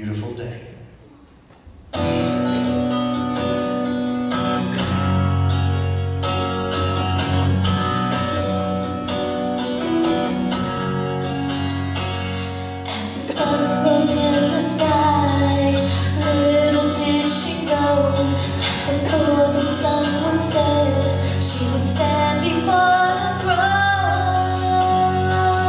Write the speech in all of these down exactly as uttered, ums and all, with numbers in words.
beautiful day. As the sun rose in the sky, little did she know that before the sun would set, she would stand before the throne.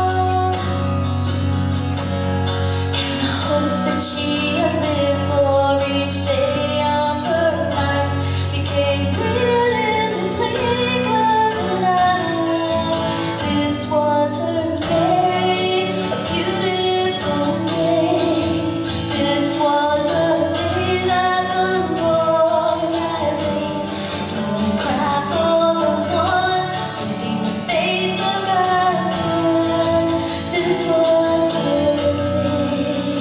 And the hope that she had lived for each day of her life became real in the blink of an eye. This was her day, a beautiful day. This was a day that the Lord had made. Don't cry for the one who seen the face of God turn. This was her day,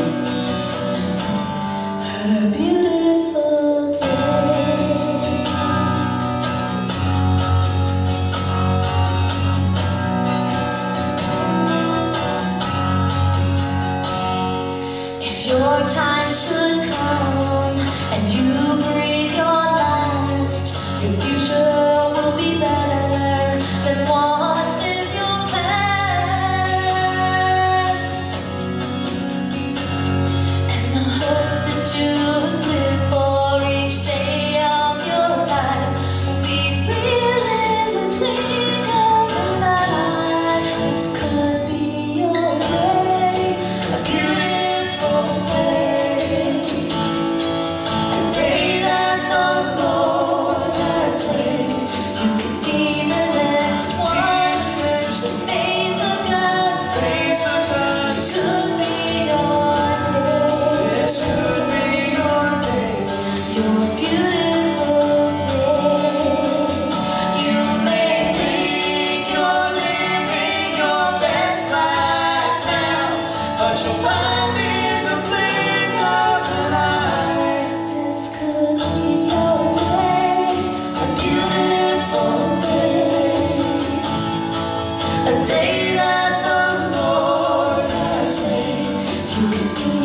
her beautiful day. If your time should come and you breathe your last, your future will be better than what's in your past. And the hope that you have lived for each day of your life will be real in the blink of an eye. This could be your day, a beautiful day, a day that the Lord has made. You could be the next one to see the face of God. Face of God, This could be your day, this could be your day. your beautiful day. You may think you're living your best life now, But you'll find in the blink of an eye. this could be your day, a beautiful day, a day that the Lord has made. You could be